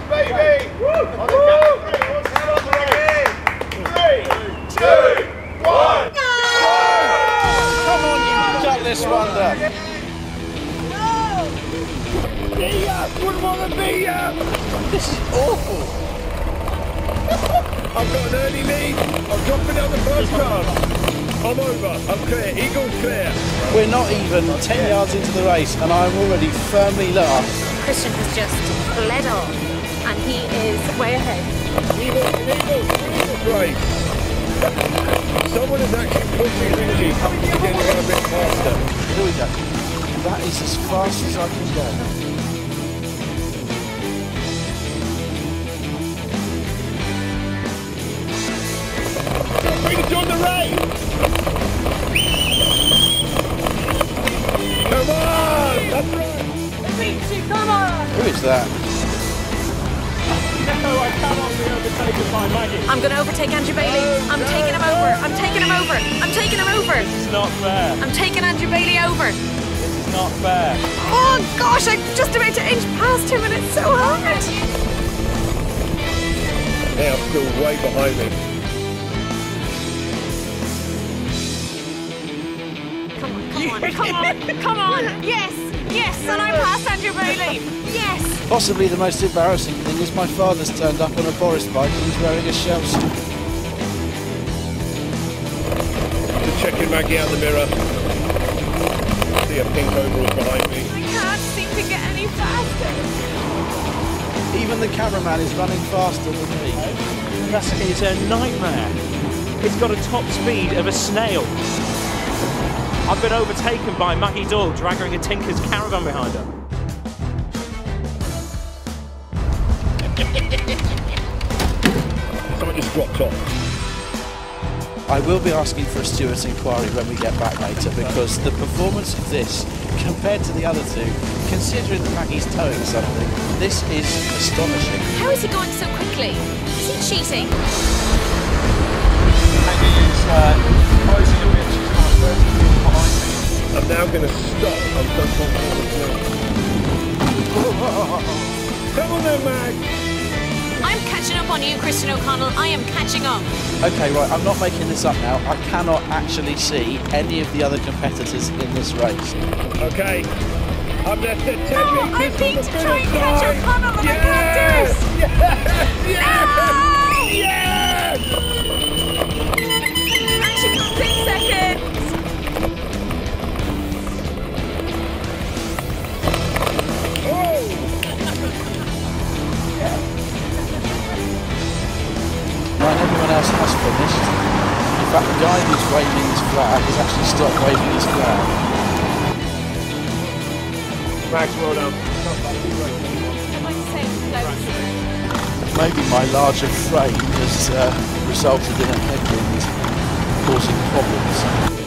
baby! On the count of 3, let's start the race. 3, 2, 1. Come on, you gutless wonder! Be up! Wouldn't want to be up! This is awful! I've got an early lead. I'm dropping down the first car. I'm over. I'm clear. Eagle's clear. We're not even 10 yards into the race and I'm already firmly last. Christian has just bled off and he is way ahead. Eagle's great. Someone is actually pushing Ricky to get a bit faster. Here we go. That is as fast as I can go. Free to join the race! Come on! That's right! Richie, come on! Who is that? No, I cannot be overtaken by Maggie. I'm going to overtake Andrew Bailey. I'm taking him over. I'm taking him over. I'm taking him over. This is not fair. I'm taking Andrew Bailey over. This is not fair. Oh gosh, I'm just about to inch past him and it's so hard. They are still way behind me. Come on, come on. Yes, yes, and I passed Andrew Bailey. Yes. Possibly the most embarrassing thing is my father's turned up on a Boris bike and he's wearing a shell suit. Just checking Maggie out the mirror. See a pink overall behind me. I can't seem to get any faster. Even the cameraman is running faster than me. That is a nightmare. It's got a top speed of a snail. I've been overtaken by Maggie Doyle dragging a Tinker's caravan behind her. Someone just dropped off. I will be asking for a stewards inquiry when we get back later because the performance of this compared to the other two, considering that Maggie's towing something, this is astonishing. How is he going so quickly? Is he cheating? Maggie is closing a bit. She's not behind me. I'm now going to stop. I'm done Come on then, Mag. I'm catching up on you, Christian O'Connell. I am catching up. Okay, right, I'm not making this up now. I cannot actually see any of the other competitors in this race. Okay. I'm left at 10 meters I need on the to try and finish catch line. O'Connell and I can't do it. Yes! Yes! Actually, 6 seconds. Right, everyone else has finished. In fact, the guy who's waving his flag has actually stopped waving his flag. Max, well done. Maybe my larger frame has resulted in a headwind causing problems.